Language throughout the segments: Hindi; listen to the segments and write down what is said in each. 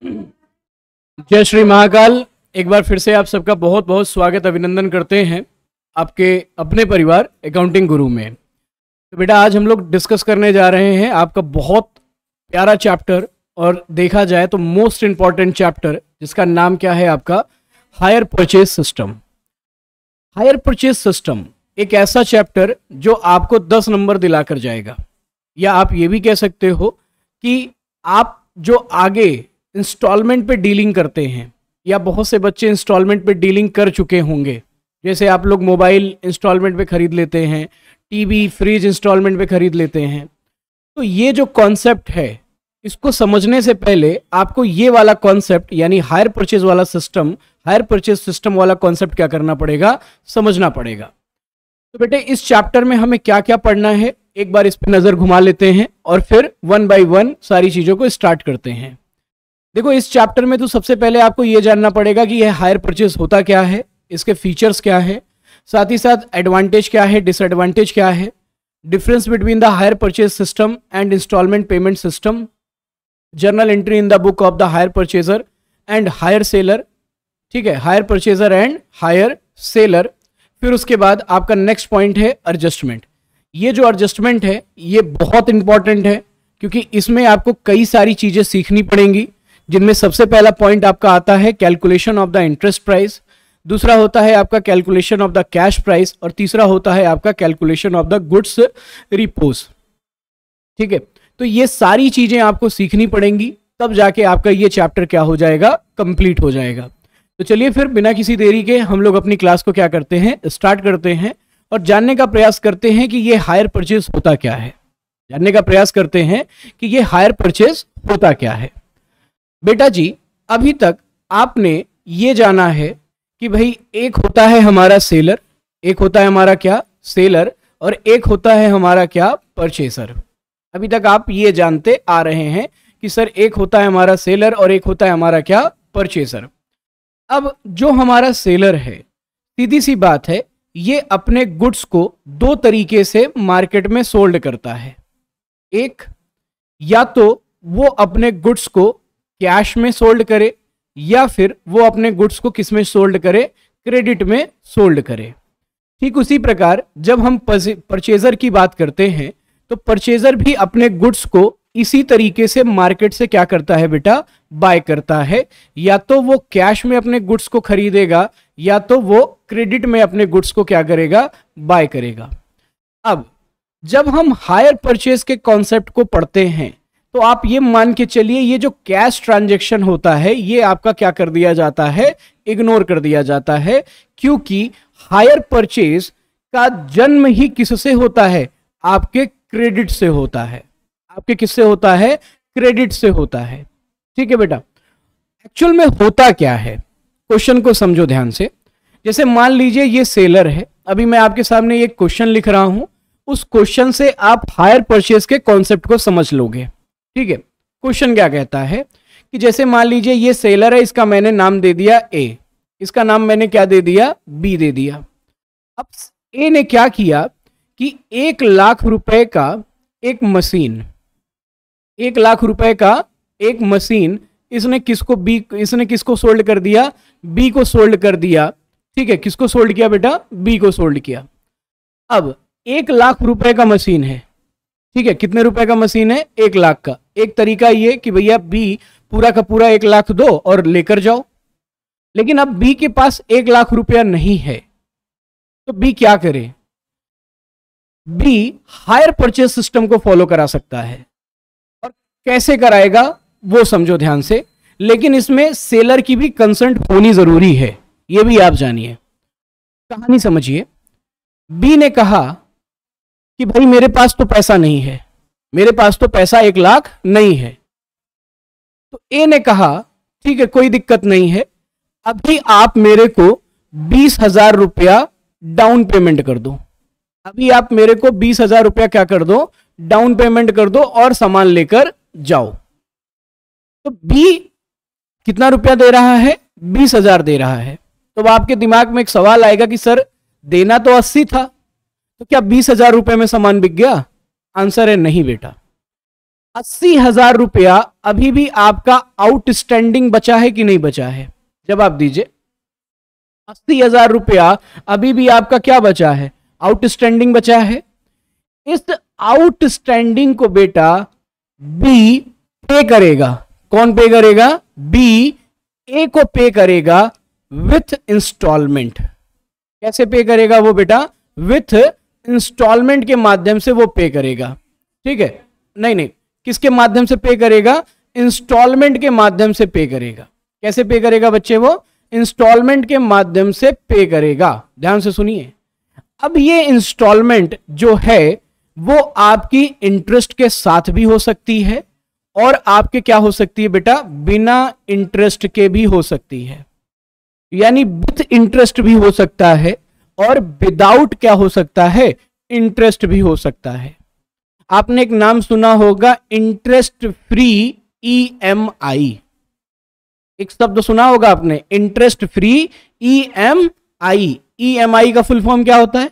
जय श्री महाकाल। एक बार फिर से आप सबका बहुत बहुत स्वागत अभिनंदन करते हैं आपके अपने परिवार अकाउंटिंग गुरु में। तो बेटा आज हम लोग डिस्कस करने जा रहे हैं आपका बहुत प्यारा चैप्टर और देखा जाए तो मोस्ट इम्पॉर्टेंट चैप्टर, जिसका नाम क्या है आपका hire purchase system. Hire purchase system एक ऐसा चैप्टर जो आपको 10 नंबर दिलाकर जाएगा, या आप ये भी कह सकते हो कि आप जो आगे इंस्टॉलमेंट पे डीलिंग करते हैं, या बहुत से बच्चे इंस्टॉलमेंट पे डीलिंग कर चुके होंगे, जैसे आप लोग मोबाइल इंस्टॉलमेंट पे खरीद लेते हैं, टीवी फ्रिज इंस्टॉलमेंट पे खरीद लेते हैं। तो ये जो कॉन्सेप्ट है, इसको समझने से पहले आपको ये वाला कॉन्सेप्ट यानी हायर परचेज वाला सिस्टम, हायर परचेज सिस्टम वाला कॉन्सेप्ट क्या करना पड़ेगा, समझना पड़ेगा। तो बेटे इस चैप्टर में हमें क्या क्या पढ़ना है, एक बार इस पर नजर घुमा लेते हैं और फिर वन बाय वन सारी चीजों को स्टार्ट करते हैं। देखो इस चैप्टर में तो सबसे पहले आपको यह जानना पड़ेगा कि यह हायर परचेज होता क्या है, इसके फीचर्स क्या है, साथ ही साथ एडवांटेज क्या है, डिसएडवांटेज क्या है, difference between the hire purchase system and instalment payment system, journal entry in the book of the hire purchaser and hire seller. ठीक है, hire purchaser and hire seller. फिर उसके बाद आपका नेक्स्ट पॉइंट है एडजस्टमेंट। ये जो एडजस्टमेंट है ये बहुत इंपॉर्टेंट है, क्योंकि इसमें आपको कई सारी चीजें सीखनी पड़ेंगी, जिनमें सबसे पहला पॉइंट आपका आता है calculation of the interest price, दूसरा होता है आपका calculation of the cash price, और तीसरा होता है आपका कैलकुलेशन ऑफ द गुड्स रिपोज। ठीक है, तो ये सारी चीजें आपको सीखनी पड़ेंगी, तब जाके आपका ये चैप्टर क्या हो जाएगा, कंप्लीट हो जाएगा। तो चलिए फिर बिना किसी देरी के हम लोग अपनी क्लास को क्या करते हैं, स्टार्ट करते हैं और जानने का प्रयास करते हैं कि ये हायर परचेज होता क्या है। जानने का प्रयास करते हैं कि ये हायर परचेज होता क्या है। बेटा जी अभी तक आपने ये जाना है कि भाई एक होता है हमारा सेलर, एक होता है हमारा क्या, सेलर, और एक होता है हमारा क्या, परचेसर। अभी तक आप ये जानते आ रहे हैं कि सर एक होता है हमारा सेलर और एक होता है हमारा क्या, परचेसर। अब जो हमारा सेलर है, सीधी सी बात है, ये अपने गुड्स को दो तरीके से मार्केट में सोल्ड करता है। एक, या तो वो अपने गुड्स को कैश में सोल्ड करे, या फिर वो अपने गुड्स को किस में सोल्ड करे, क्रेडिट में सोल्ड करे। ठीक उसी प्रकार जब हम परचेजर की बात करते हैं, तो परचेजर भी अपने गुड्स को इसी तरीके से मार्केट से क्या करता है बेटा, बाय करता है। या तो वो कैश में अपने गुड्स को खरीदेगा, या तो वो क्रेडिट में अपने गुड्स को क्या करेगा, बाय करेगा। अब जब हम हायर परचेज के कॉन्सेप्ट को पढ़ते हैं, तो आप ये मान के चलिए ये जो कैश ट्रांजैक्शन होता है ये आपका क्या कर दिया जाता है, इग्नोर कर दिया जाता है, क्योंकि हायर परचेज का जन्म ही किससे होता है, आपके क्रेडिट से होता है। आपके किससे होता है, क्रेडिट से होता है। ठीक है बेटा, एक्चुअल में होता क्या है, क्वेश्चन को समझो ध्यान से। जैसे मान लीजिए ये सेलर है, अभी मैं आपके सामने एक क्वेश्चन लिख रहा हूं, उस क्वेश्चन से आप हायर परचेज के कॉन्सेप्ट को समझ लोगे। ठीक है, क्वेश्चन क्या कहता है कि जैसे मान लीजिए ये सेलर है, इसका मैंने नाम दे दिया ए, इसका नाम मैंने क्या दे दिया, बी दे दिया। अब ए ने क्या किया कि 1,00,000 रुपए का एक मशीन, 1,00,000 रुपए का एक मशीन इसने किसको सोल्ड कर दिया, बी को सोल्ड कर दिया। ठीक है, किसको सोल्ड किया बेटा, बी को सोल्ड किया। अब 1,00,000 रुपए का मशीन है, ठीक है, कितने रुपए का मशीन है, 1,00,000 का। एक तरीका ये कि भैया बी पूरा का पूरा 1,00,000 दो और लेकर जाओ, लेकिन अब बी के पास 1,00,000 रुपया नहीं है, तो बी क्या करे, बी हायर परचेज सिस्टम को फॉलो करा सकता है। और कैसे कराएगा वो समझो ध्यान से, लेकिन इसमें सेलर की भी कंसेंट होनी जरूरी है, ये भी आप जानिए। कहानी समझिए, बी ने कहा कि भाई मेरे पास तो पैसा नहीं है, मेरे पास तो पैसा 1,00,000 नहीं है। तो ए ने कहा ठीक है कोई दिक्कत नहीं है, अभी आप मेरे को 20,000 रुपया डाउन पेमेंट कर दो। अभी आप मेरे को 20,000 रुपया क्या कर दो, डाउन पेमेंट कर दो और सामान लेकर जाओ। तो बी कितना रुपया दे रहा है, 20,000 दे रहा है। तो आपके दिमाग में एक सवाल आएगा कि सर देना तो 80 था, तो क्या 20,000 रुपए में सामान बिक गया? आंसर है नहीं बेटा। 80,000 रुपया अभी भी आपका आउटस्टैंडिंग बचा है कि नहीं बचा है? जवाब दीजिए। 80,000 रुपया अभी भी आपका क्या बचा है? आउटस्टैंडिंग बचा है। इस आउटस्टैंडिंग को बेटा बी पे करेगा। कौन पे करेगा? बी ए को पे करेगा विथ इंस्टॉलमेंट। कैसे पे करेगा वो बेटा? विथ इंस्टॉलमेंट के माध्यम से वो पे करेगा। ठीक है, नहीं नहीं, किसके माध्यम से पे करेगा? इंस्टॉलमेंट के माध्यम से पे करेगा। कैसे पे करेगा बच्चे? वो इंस्टॉलमेंट के माध्यम से पे करेगा। ध्यान से सुनिए, अब ये इंस्टॉलमेंट जो है वो आपकी इंटरेस्ट के साथ भी हो सकती है और आपके क्या हो सकती है बेटा? बिना इंटरेस्ट के भी हो सकती है। यानी विथ इंटरेस्ट भी हो सकता है और विदाउट क्या हो सकता है? इंटरेस्ट भी हो सकता है। आपने एक नाम सुना होगा, इंटरेस्ट फ्री ईएमआई। एक शब्द सुना होगा आपने, इंटरेस्ट फ्री ईएमआई। ईएमआई का फुल फॉर्म क्या होता है?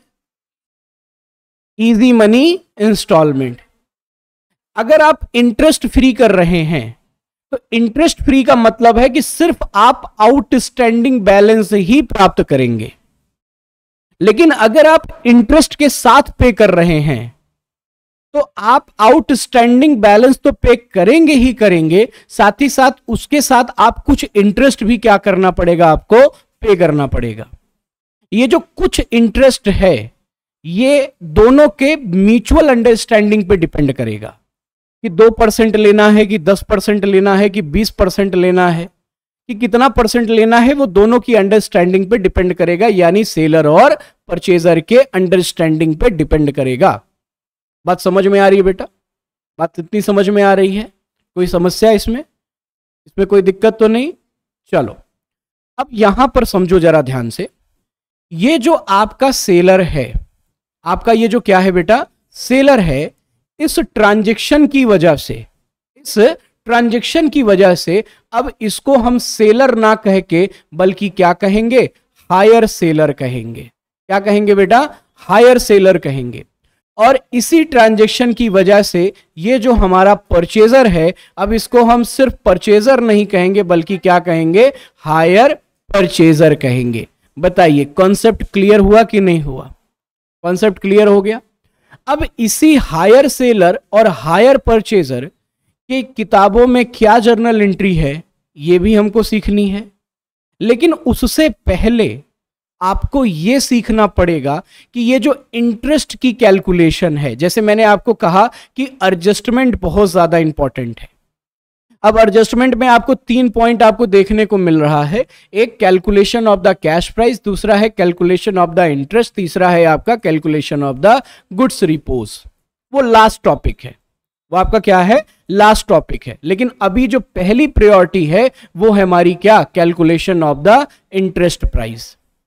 Easy money instalment. अगर आप इंटरेस्ट फ्री कर रहे हैं तो इंटरेस्ट फ्री का मतलब है कि सिर्फ आप आउटस्टैंडिंग बैलेंस ही प्राप्त करेंगे। लेकिन अगर आप इंटरेस्ट के साथ पे कर रहे हैं तो आप आउटस्टैंडिंग बैलेंस तो पे करेंगे ही करेंगे, साथ ही साथ उसके साथ आप कुछ इंटरेस्ट भी क्या करना पड़ेगा? आपको पे करना पड़ेगा। ये जो कुछ इंटरेस्ट है ये दोनों के म्यूचुअल अंडरस्टैंडिंग पे डिपेंड करेगा कि 2% लेना है कि 10% लेना है कि 20% लेना है कि कितना परसेंट लेना है, वो दोनों की अंडरस्टैंडिंग पे डिपेंड करेगा। यानी सेलर और परचेजर के अंडरस्टैंडिंग पे डिपेंड करेगा। बात समझ में आ रही है बेटा? बात इतनी समझ में आ रही है? कोई समस्या इसमें? इसमें कोई दिक्कत तो नहीं? चलो अब यहां पर समझो जरा ध्यान से। ये जो आपका सेलर है, आपका ये जो क्या है बेटा? सेलर है। इस ट्रांजैक्शन की वजह से अब इसको हम सेलर ना कह के बल्कि क्या कहेंगे? हायर सेलर कहेंगे। क्या कहेंगे बेटा? हायर सेलर कहेंगे। और इसी ट्रांजैक्शन की वजह से ये जो हमारा परचेजर है, अब इसको हम सिर्फ परचेजर नहीं कहेंगे बल्कि क्या कहेंगे? हायर परचेजर कहेंगे। बताइए कॉन्सेप्ट क्लियर हुआ कि नहीं हुआ? कॉन्सेप्ट क्लियर हो गया। अब इसी हायर सेलर और हायर परचेजर की किताबों में क्या जर्नल एंट्री है ये भी हमको सीखनी है। लेकिन उससे पहले आपको यह सीखना पड़ेगा कि ये जो इंटरेस्ट की कैलकुलेशन है, जैसे मैंने आपको कहा कि एडजस्टमेंट बहुत ज्यादा इंपॉर्टेंट है। अब एडजस्टमेंट में आपको 3 पॉइंट आपको देखने को मिल रहा है। एक calculation of the cash price, दूसरा है कैलकुलेशन ऑफ द इंटरेस्ट, तीसरा है आपका कैलकुलेशन ऑफ द गुड्स रिपोज। वो लास्ट टॉपिक है, वो आपका क्या है? लास्ट टॉपिक है। लेकिन अभी जो पहली प्रायोरिटी है वो है हमारी क्या? Calculation of the interest price.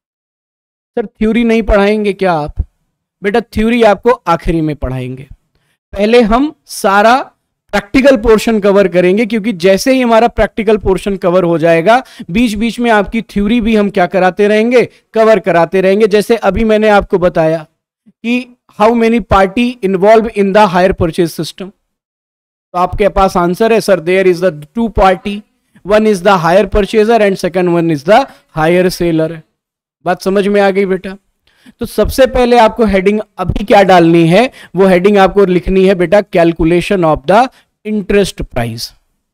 Sir theory नहीं पढ़ाएंगे क्या आप? बेटा थ्योरी आपको आखिरी में पढ़ाएंगे। पहले हम सारा प्रैक्टिकल पोर्शन कवर करेंगे, क्योंकि जैसे ही हमारा प्रैक्टिकल पोर्शन कवर हो जाएगा बीच बीच में आपकी थ्योरी भी हम क्या कराते रहेंगे? कवर कराते रहेंगे। जैसे अभी मैंने आपको बताया कि how many party involve in the hire purchase system, तो आपके पास आंसर है sir there is the 2 party, one is the hire purchaser and second one is the hire seller. बात समझ में आ गई बेटा? तो सबसे पहले आपको हेडिंग अभी क्या डालनी है? वो हेडिंग आपको लिखनी है बेटा calculation of the interest price.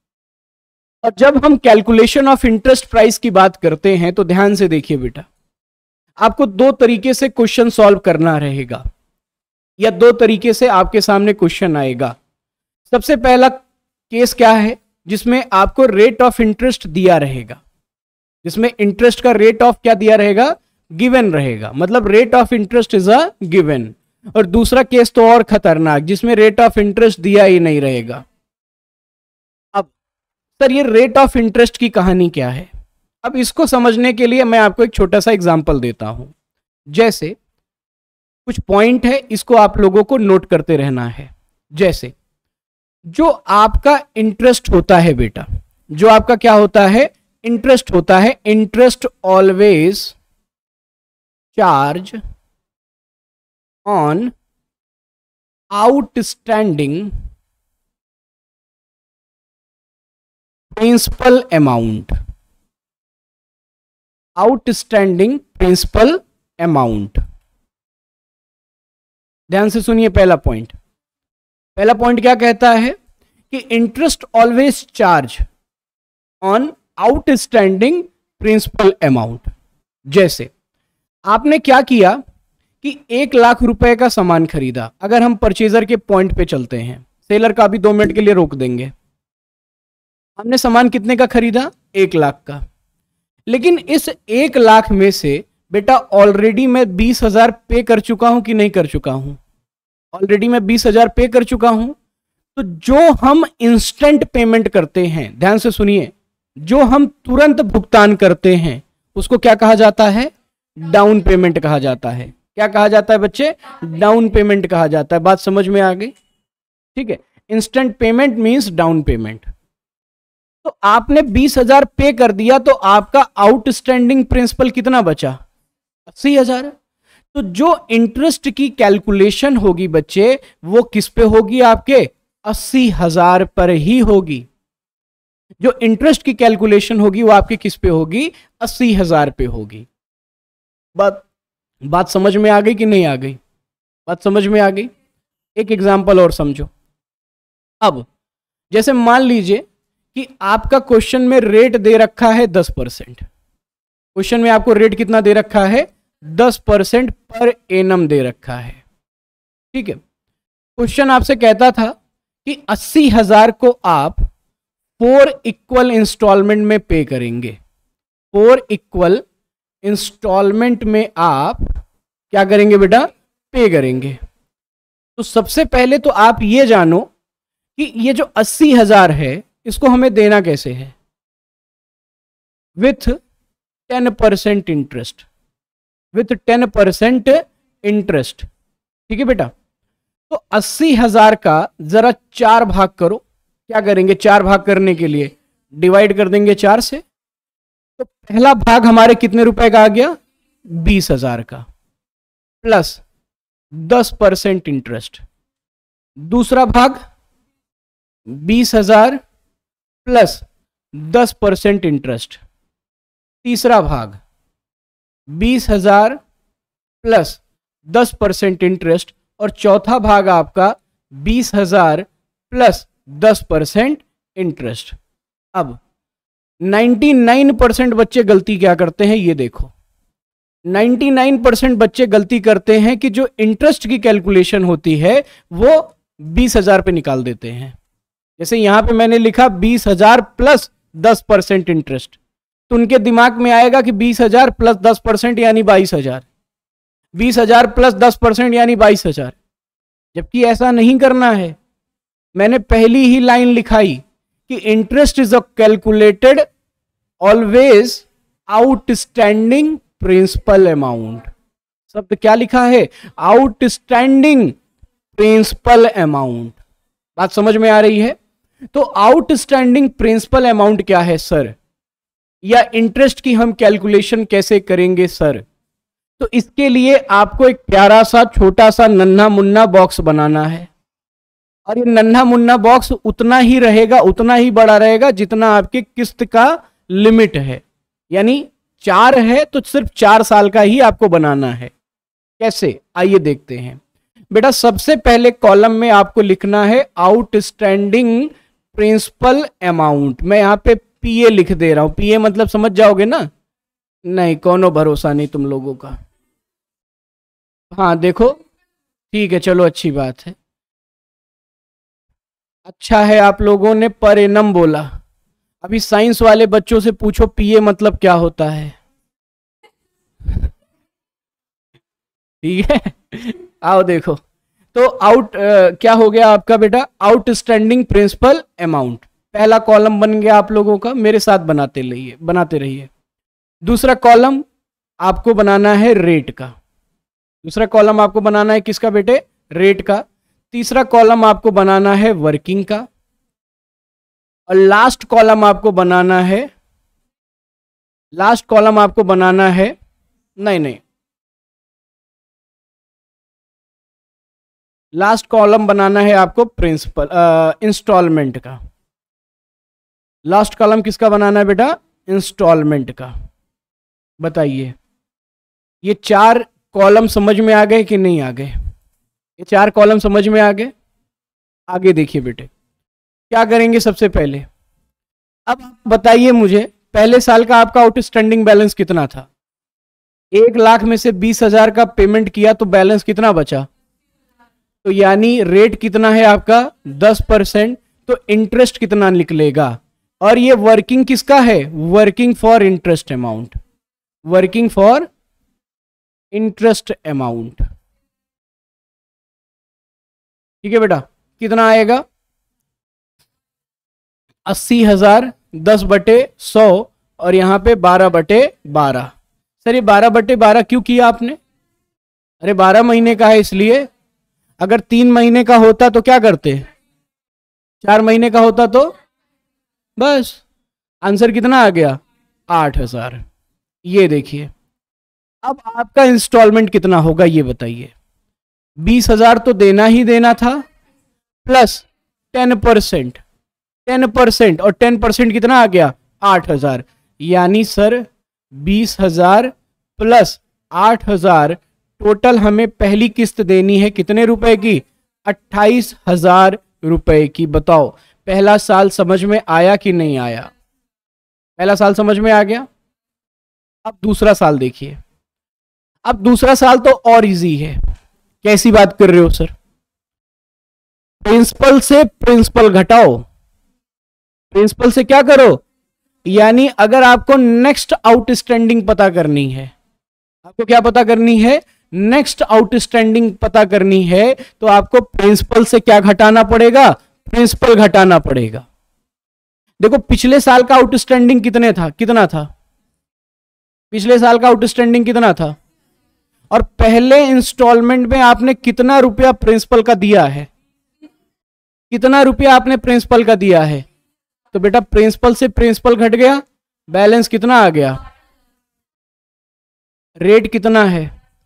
और जब हम कैलकुलेशन ऑफ इंटरेस्ट प्राइस की बात करते हैं तो ध्यान से देखिए बेटा, आपको 2 तरीके से क्वेश्चन सॉल्व करना रहेगा या 2 तरीके से आपके सामने क्वेश्चन आएगा। सबसे पहला केस क्या है? जिसमें आपको रेट ऑफ इंटरेस्ट दिया रहेगा, जिसमें इंटरेस्ट का रेट ऑफ क्या दिया रहेगा? गिवन रहेगा, मतलब rate of interest is a given. और दूसरा केस तो और खतरनाक, जिसमें रेट ऑफ इंटरेस्ट दिया ही नहीं रहेगा। अब सर ये रेट ऑफ इंटरेस्ट की कहानी क्या है? अब इसको समझने के लिए मैं आपको एक छोटा सा एग्जांपल देता हूं। जैसे कुछ पॉइंट है, इसको आप लोगों को नोट करते रहना है। जैसे जो आपका इंटरेस्ट होता है बेटा, जो आपका क्या होता है? इंटरेस्ट होता है। Interest always charge on outstanding principal amount, outstanding principal amount. ध्यान से सुनिए पहला पॉइंट। पहला पॉइंट क्या कहता है कि interest always charge on outstanding principal amount. जैसे आपने क्या किया कि 1,00,000 रुपए का सामान खरीदा। अगर हम परचेजर के पॉइंट पे चलते हैं, सेलर का भी 2 मिनट के लिए रोक देंगे। हमने सामान कितने का खरीदा? 1,00,000 का। लेकिन इस 1,00,000 में से बेटा ऑलरेडी मैं 20,000 पे कर चुका हूं कि नहीं कर चुका हूं? ऑलरेडी मैं 20,000 पे कर चुका हूं। तो जो हम इंस्टेंट पेमेंट करते हैं, ध्यान से सुनिए, जो हम तुरंत भुगतान करते हैं उसको क्या कहा जाता है? डाउन पेमेंट कहा जाता है। क्या कहा जाता है बच्चे? डाउन पेमेंट कहा जाता है। बात समझ में आ गई? ठीक है, instant payment means down payment. तो आपने 20,000 पे कर दिया तो आपका आउटस्टैंडिंग प्रिंसिपल कितना बचा? 80,000। तो जो इंटरेस्ट की कैलकुलेशन होगी बच्चे, वो किस पे होगी? आपके 80,000 पर ही होगी। जो इंटरेस्ट की कैलकुलेशन होगी वो आपके किस पे होगी? 80,000 पे होगी। बात समझ में आ गई कि नहीं आ गई? बात समझ में आ गई? एक एग्जांपल और समझो। अब जैसे मान लीजिए कि आपका क्वेश्चन में रेट दे रखा है 10%। क्वेश्चन में आपको रेट कितना दे रखा है? 10% पर एनम दे रखा है। ठीक है, क्वेश्चन आपसे कहता था कि 80,000 को आप 4 इक्वल इंस्टॉलमेंट में पे करेंगे। 4 इक्वल इंस्टॉलमेंट में आप क्या करेंगे बेटा? पे करेंगे। तो सबसे पहले तो आप ये जानो कि ये जो 80,000 है इसको हमें देना कैसे है? With 10% interest. With 10% interest. ठीक है बेटा। तो 80,000 का जरा 4 भाग करो। क्या करेंगे 4 भाग करने के लिए? डिवाइड कर देंगे 4 से। तो पहला भाग हमारे कितने रुपए का आ गया? 20,000 का, प्लस 10% इंटरेस्ट। दूसरा भाग 20,000 प्लस 10% इंटरेस्ट। तीसरा भाग 20,000 प्लस 10% इंटरेस्ट। और चौथा भाग आपका 20,000 प्लस 10% इंटरेस्ट। अब 99% बच्चे गलती क्या करते हैं ये देखो। 99% बच्चे गलती करते हैं कि जो इंटरेस्ट की कैलकुलेशन होती है वो 20,000 पे निकाल देते हैं। जैसे यहां पे मैंने लिखा 20,000 प्लस 10% इंटरेस्ट, तो उनके दिमाग में आएगा कि 20,000 प्लस 10% यानी 22,000, 20,000 प्लस 10% यानी 22,000। जबकि ऐसा नहीं करना है। मैंने पहली ही लाइन लिखाई कि interest is calculated always outstanding principal amount. शब्द क्या लिखा है? Outstanding principal amount. बात समझ में आ रही है? तो आउटस्टैंडिंग प्रिंसिपल अमाउंट क्या है सर, या इंटरेस्ट की हम कैलकुलेशन कैसे करेंगे सर? तो इसके लिए आपको एक प्यारा सा छोटा सा नन्हा मुन्ना बॉक्स बनाना है। और ये नन्हा मुन्ना बॉक्स उतना ही रहेगा, उतना ही बड़ा रहेगा जितना आपके किस्त का लिमिट है। यानी 4 है तो सिर्फ 4 साल का ही आपको बनाना है। कैसे? आइए देखते हैं। बेटा सबसे पहले कॉलम में आपको लिखना है आउटस्टैंडिंग प्रिंसिपल अमाउंट। मैं यहां पे पीए लिख दे रहा हूं। पीए मतलब समझ जाओगे ना? नहीं, कोनो भरोसा नहीं तुम लोगों का। हाँ देखो, ठीक है, चलो अच्छी बात है। अच्छा है आप लोगों ने पर एनम बोला। अभी साइंस वाले बच्चों से पूछो पीए मतलब क्या होता है। ठीक है, आओ देखो। तो क्या हो गया आपका बेटा? Outstanding principal amount. पहला कॉलम बन गया आप लोगों का। मेरे साथ बनाते रहिए। दूसरा कॉलम आपको बनाना है रेट का। दूसरा कॉलम आपको बनाना है किसका बेटे? रेट का। तीसरा कॉलम आपको बनाना है वर्किंग का। और लास्ट कॉलम आपको बनाना है नहीं, लास्ट कॉलम बनाना है आपको प्रिंसिपल इंस्टॉलमेंट का। लास्ट कॉलम किसका बनाना है बेटा? इंस्टॉलमेंट का। बताइए ये 4 कॉलम समझ में आ गए कि नहीं आ गए? ये 4 कॉलम समझ में आ गए? आगे देखिए बेटे क्या करेंगे। सबसे पहले अब बताइए मुझे, पहले साल का आपका आउटस्टैंडिंग बैलेंस कितना था? 1 लाख में से 20,000 का पेमेंट किया तो बैलेंस कितना बचा? तो यानी रेट कितना है आपका? 10%। तो इंटरेस्ट कितना निकलेगा? और ये वर्किंग किसका है? Working for interest amount. Working for interest amount. ठीक है बेटा, कितना आएगा? 80,000 10/100 और यहां पे 12/12। सर ये 12/12 क्यों किया आपने? अरे 12 महीने का है इसलिए। अगर 3 महीने का होता तो क्या करते? 4 महीने का होता तो बस। आंसर कितना आ गया? 8,000। ये देखिए अब आपका इंस्टॉलमेंट कितना होगा ये बताइए। 20,000 तो देना ही देना था प्लस 10%। 10% और 10% कितना आ गया? 8,000। यानी सर 20,000 प्लस 8,000 टोटल हमें पहली किस्त देनी है कितने रुपए की? 28,000 रुपए की। बताओ पहला साल समझ में आया कि नहीं आया? पहला साल समझ में आ गया। अब दूसरा साल देखिए। अब दूसरा साल तो और इजी है। कैसी बात कर रहे हो सर? प्रिंसिपल से प्रिंसिपल घटाओ। प्रिंसिपल से क्या करो? यानी अगर आपको नेक्स्ट आउटस्टैंडिंग पता करनी है, आपको क्या पता करनी है? नेक्स्ट आउटस्टैंडिंग पता करनी है तो आपको प्रिंसिपल से क्या घटाना पड़ेगा? प्रिंसिपल घटाना पड़ेगा। देखो पिछले साल का आउटस्टैंडिंग कितना था? पिछले साल का आउटस्टैंडिंग कितना था? और पहले इंस्टॉलमेंट में आपने कितना रुपया प्रिंसिपल का दिया है? कितना रुपया आपने प्रिंसिपल का दिया है? तो बेटा प्रिंसिपल से प्रिंसिपल घट गया, बैलेंस कितना आ गया? रेट कितना है?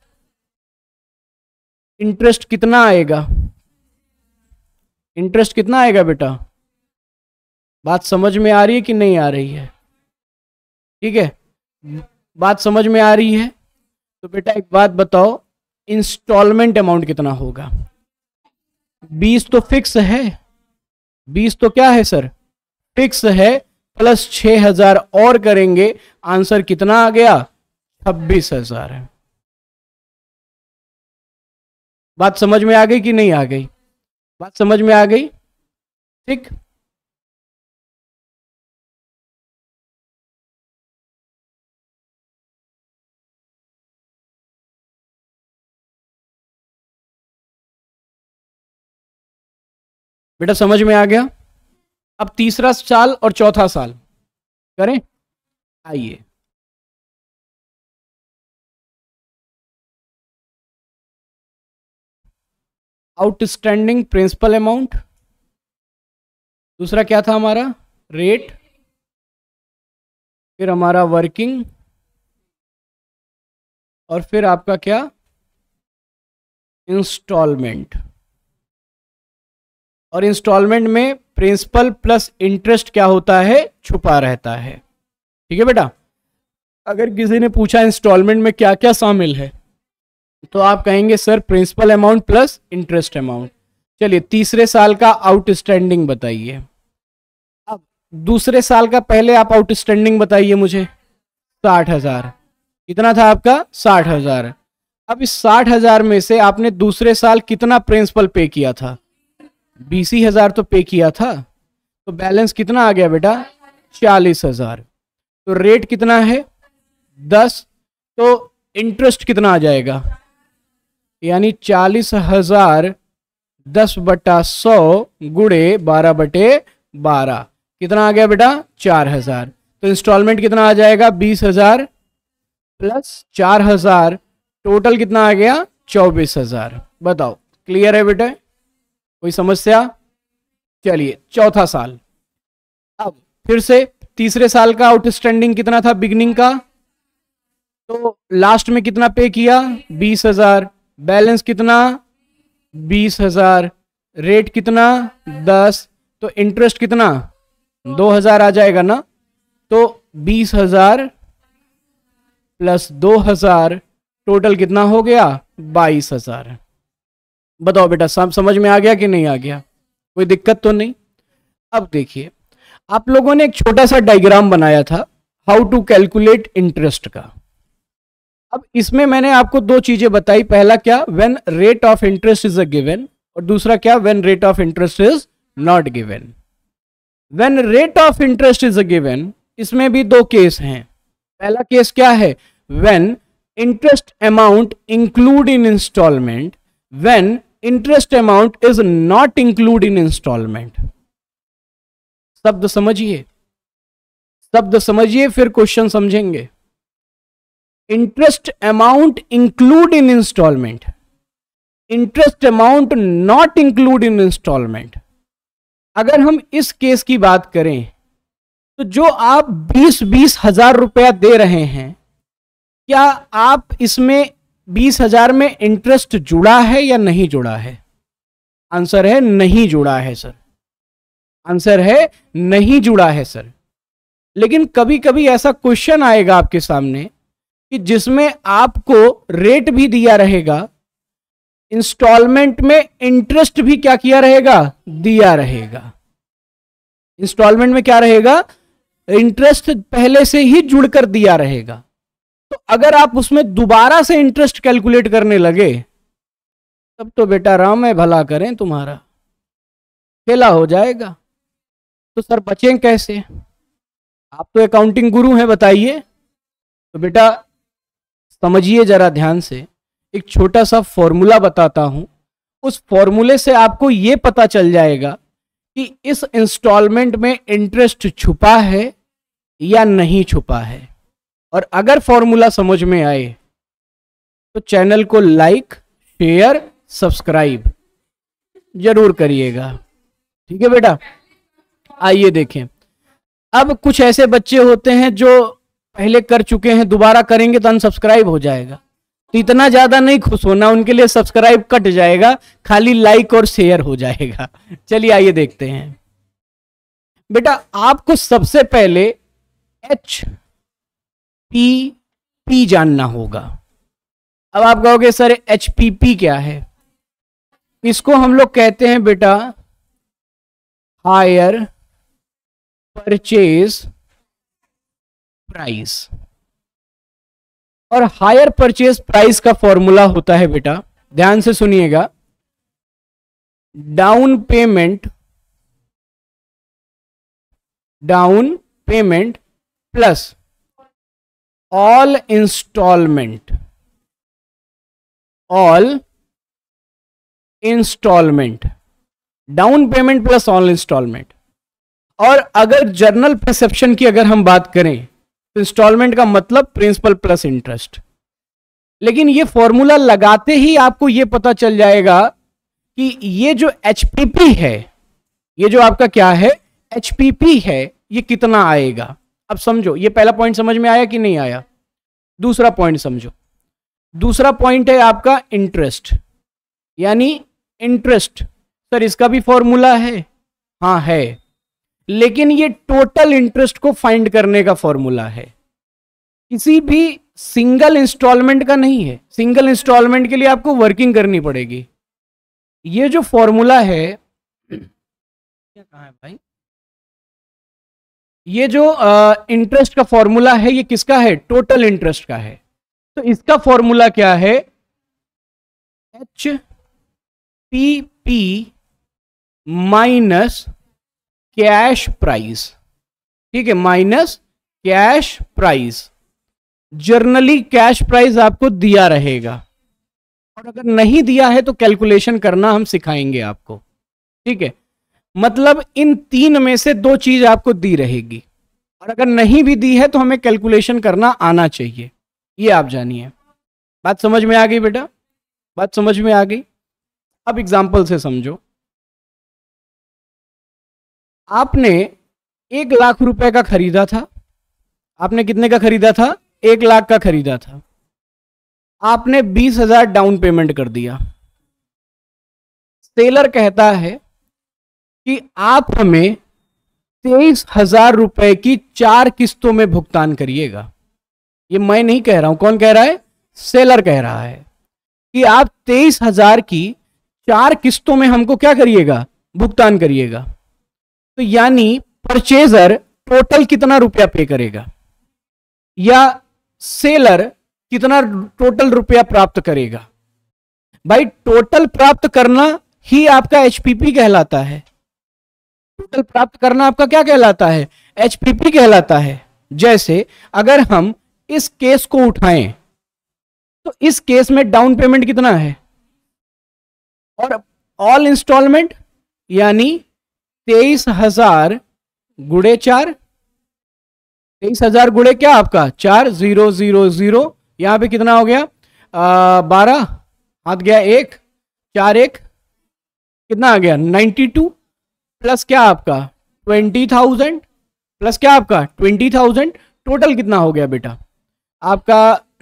इंटरेस्ट कितना आएगा? इंटरेस्ट कितना आएगा बेटा? बात समझ में आ रही है कि नहीं आ रही है? ठीक है, बात समझ में आ रही है तो बेटा एक बात बताओ, इंस्टॉलमेंट अमाउंट कितना होगा? 20 तो फिक्स है। 20 तो क्या है सर? फिक्स है। प्लस 6,000 और करेंगे, आंसर कितना आ गया? 26,000 है। बात समझ में आ गई कि नहीं आ गई? बात समझ में आ गई? ठीक। बेटा समझ में आ गया? अब तीसरा साल और चौथा साल करें। आइए आउटस्टैंडिंग प्रिंसिपल अमाउंट, दूसरा क्या था हमारा? रेट, फिर हमारा वर्किंग, और फिर आपका क्या? इंस्टॉलमेंट। और इंस्टॉलमेंट में प्रिंसिपल प्लस इंटरेस्ट क्या होता है? छुपा रहता है। ठीक है बेटा, अगर किसी ने पूछा इंस्टॉलमेंट में क्या क्या शामिल है तो आप कहेंगे sir principal amount plus interest amount. चलिए तीसरे साल का आउटस्टैंडिंग बताइए। अब दूसरे साल का पहले आप आउटस्टैंडिंग बताइए मुझे। 60,000 कितना था आपका? 60,000। अब इस 60,000 में से आपने दूसरे साल कितना प्रिंसिपल पे किया था? 20,000 तो पे किया था। तो बैलेंस कितना आ गया बेटा? 40,000। तो रेट कितना है? 10। तो इंटरेस्ट कितना आ जाएगा? यानी 40,000 10/100 गुणे 12/12 कितना आ गया बेटा? 4,000। तो इंस्टॉलमेंट कितना आ जाएगा? 20,000 प्लस 4,000 टोटल कितना आ गया? 24,000। बताओ क्लियर है बेटा? कोई समस्या? चलिए चौथा साल। अब फिर से तीसरे साल का आउटस्टैंडिंग कितना था बिगनिंग का? तो लास्ट में कितना पे किया? 20,000। बैलेंस कितना? 20,000। रेट कितना? 10। तो इंटरेस्ट कितना? 2000 आ जाएगा ना, तो 20,000 प्लस 2000 टोटल कितना हो गया? 22,000। बताओ बेटा, समझ में आ गया कि नहीं आ गया? कोई दिक्कत तो नहीं? अब देखिए, आप लोगों ने एक छोटा सा डायग्राम बनाया था हाउ टू कैलकुलेट इंटरेस्ट का। अब इसमें मैंने आपको दो चीजें बताई, पहला क्या, when rate of interest is a given, और दूसरा क्या, when rate of interest is not given. When rate of interest is a given, इसमें भी दो केस हैं। पहला केस क्या है, when interest amount include in instalment, when interest amount is not include in instalment. शब्द समझिए, शब्द समझिए, फिर क्वेश्चन समझेंगे। Interest amount include in instalment, interest amount not include in instalment. अगर हम इस केस की बात करें तो जो आप 20-20 हजार रुपया दे रहे हैं, क्या आप इसमें 20,000 में इंटरेस्ट जुड़ा है या नहीं जुड़ा है? आंसर है नहीं जुड़ा है सर, आंसर है नहीं जुड़ा है सर। लेकिन कभी कभी ऐसा क्वेश्चन आएगा आपके सामने कि जिसमें आपको रेट भी दिया रहेगा, इंस्टॉलमेंट में इंटरेस्ट भी क्या किया रहेगा, दिया रहेगा। इंस्टॉलमेंट में क्या रहेगा, इंटरेस्ट पहले से ही जुड़कर दिया रहेगा। तो अगर आप उसमें दोबारा से इंटरेस्ट कैलकुलेट करने लगे, तब तो बेटा राम है भला करें तुम्हारा, खेला हो जाएगा। तो सर बचें कैसे? आप तो अकाउंटिंग गुरु हैं, बताइए। तो बेटा समझिए जरा ध्यान से, एक छोटा सा फॉर्मूला बताता हूं। उस फॉर्मूले से आपको यह पता चल जाएगा कि इस इंस्टॉलमेंट में इंटरेस्ट छुपा है या नहीं छुपा है। और अगर फॉर्मूला समझ में आए तो चैनल को लाइक, शेयर, सब्सक्राइब जरूर करिएगा, ठीक है बेटा। आइए देखें, अब कुछ ऐसे बच्चे होते हैं जो पहले कर चुके हैं, दोबारा करेंगे तो अनसब्सक्राइब हो जाएगा। तो इतना ज्यादा नहीं खुश होना, उनके लिए सब्सक्राइब कट जाएगा, खाली लाइक और शेयर हो जाएगा। चलिए आइए देखते हैं बेटा। आपको सबसे पहले HPP जानना होगा। अब आप कहोगे सर HPP क्या है? इसको हम लोग कहते हैं बेटा हायर परचेज प्राइस। और हायर परचेज प्राइस का फॉर्मूला होता है बेटा, ध्यान से सुनिएगा, down payment plus all instalment, down payment plus all instalment. और अगर जर्नल परसेप्शन की अगर हम बात करें तो इंस्टॉलमेंट का मतलब प्रिंसिपल प्लस इंटरेस्ट। लेकिन ये फॉर्मूला लगाते ही आपको ये पता चल जाएगा कि ये जो HPP है, ये जो आपका क्या है HPP है, ये कितना आएगा। अब समझो, ये पहला पॉइंट समझ में आया कि नहीं आया? दूसरा पॉइंट समझो। दूसरा पॉइंट है आपका इंटरेस्ट, यानी इंटरेस्ट। सर इसका भी फॉर्मूला है? हाँ है, लेकिन ये टोटल इंटरेस्ट को फाइंड करने का फॉर्मूला है, किसी भी सिंगल इंस्टॉलमेंट का नहीं है। सिंगल इंस्टॉलमेंट के लिए आपको वर्किंग करनी पड़ेगी। ये जो फॉर्मूला है, क्या कहाँ है भाई, ये जो इंटरेस्ट का फॉर्मूला है, ये किसका है? टोटल इंटरेस्ट का है। तो इसका फॉर्मूला क्या है? HPP माइनस कैश प्राइस, ठीक है, minus cash price. Generally cash price आपको दिया रहेगा, और अगर नहीं दिया है तो कैलकुलेशन करना हम सिखाएंगे आपको, ठीक है। मतलब इन तीन में से दो चीज आपको दी रहेगी, और अगर नहीं भी दी है तो हमें कैलकुलेशन करना आना चाहिए, ये आप जानिए। बात समझ में आ गई बेटा? बात समझ में आ गई? अब एग्जाम्पल से समझो। आपने 1 लाख रुपए का खरीदा था। आपने कितने का खरीदा था? 1 लाख का खरीदा था। आपने 20,000 डाउन पेमेंट कर दिया। सेलर कहता है कि आप हमें 23,000 रुपए की 4 किस्तों में भुगतान करिएगा। ये मैं नहीं कह रहा हूं, कौन कह रहा है? सेलर कह रहा है कि आप 23,000 की 4 किस्तों में हमको क्या करिएगा? भुगतान करिएगा। तो यानी परचेजर टोटल कितना रुपया पे करेगा या सेलर कितना टोटल रुपया प्राप्त करेगा? भाई टोटल प्राप्त करना ही आपका एचपीपी कहलाता है। टोटल प्राप्त करना आपका क्या कहलाता है? एचपीपी कहलाता है। जैसे अगर हम इस केस को उठाएं तो इस केस में डाउन पेमेंट कितना है और ऑल इंस्टॉलमेंट यानी 23,000 गुणे 4, 23,000 गुणे क्या आपका 4, 0 0 0, यहां पे कितना हो गया 12, हाथ गया 1, 4 1 कितना आ गया 92, प्लस क्या आपका 20,000, प्लस क्या आपका 20,000, टोटल कितना हो गया बेटा आपका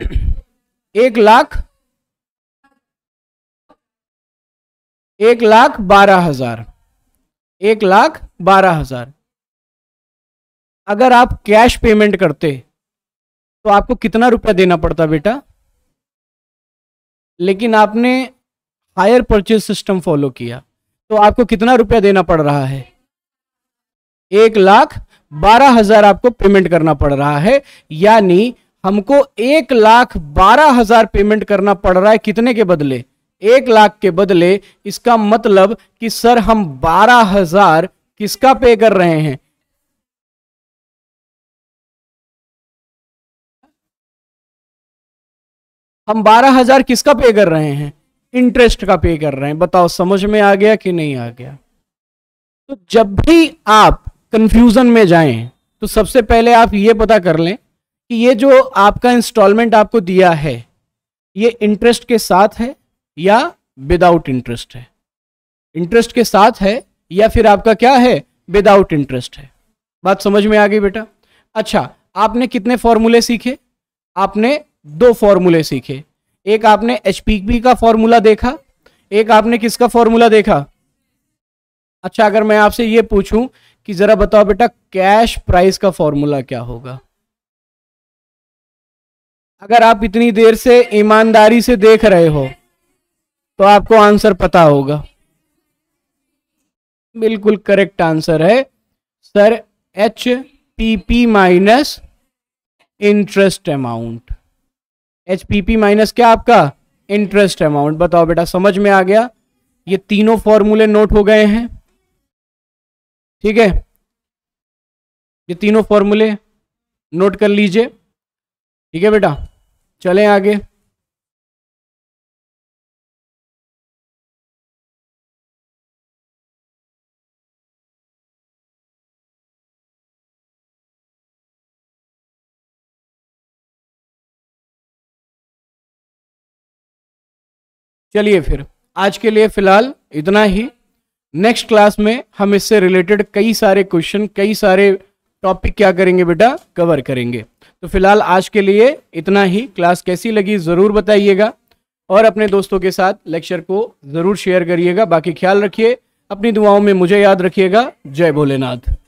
1,12,000, 1,12,000। अगर आप कैश पेमेंट करते तो आपको कितना रुपया देना पड़ता बेटा? लेकिन आपने हायर परचेज सिस्टम फॉलो किया तो आपको कितना रुपया देना पड़ रहा है? 1,12,000 आपको पेमेंट करना पड़ रहा है। यानी हमको 1,12,000 पेमेंट करना पड़ रहा है कितने के बदले? 1,00,000 के बदले। इसका मतलब कि सर हम 12,000 किसका पे कर रहे हैं? हम 12,000 किसका पे कर रहे हैं? इंटरेस्ट का पे कर रहे हैं। बताओ समझ में आ गया कि नहीं आ गया? तो जब भी आप कंफ्यूजन में जाएं तो सबसे पहले आप ये पता कर लें कि ये जो आपका इंस्टॉलमेंट आपको दिया है ये इंटरेस्ट के साथ है या विदाउट इंटरेस्ट है? इंटरेस्ट के साथ है या फिर आपका क्या है? विदाउट इंटरेस्ट है। बात समझ में आ गई बेटा? अच्छा, आपने कितने फॉर्मूले सीखे? आपने 2 फॉर्मूले सीखे। एक आपने एचपीपी का फॉर्मूला देखा, एक आपने किसका फॉर्मूला देखा? अच्छा, अगर मैं आपसे ये पूछूं कि जरा बताओ बेटा कैश प्राइस का फॉर्मूला क्या होगा? अगर आप इतनी देर से ईमानदारी से देख रहे हो तो आपको आंसर पता होगा। बिल्कुल करेक्ट आंसर है sir, HPP minus interest amount. HPP minus क्या आपका? Interest amount. बताओ बेटा समझ में आ गया? ये तीनों फॉर्मूले नोट हो गए हैं, ठीक है? ये तीनों फॉर्मूले नोट कर लीजिए, ठीक है बेटा? चलें आगे। चलिए फिर आज के लिए फिलहाल इतना ही। नेक्स्ट क्लास में हम इससे रिलेटेड कई सारे क्वेश्चन, कई सारे टॉपिक क्या करेंगे बेटा? कवर करेंगे। तो फिलहाल आज के लिए इतना ही। क्लास कैसी लगी ज़रूर बताइएगा और अपने दोस्तों के साथ लेक्चर को ज़रूर शेयर करिएगा। बाकी ख्याल रखिए, अपनी दुआओं में मुझे याद रखिएगा। जय भोलेनाथ।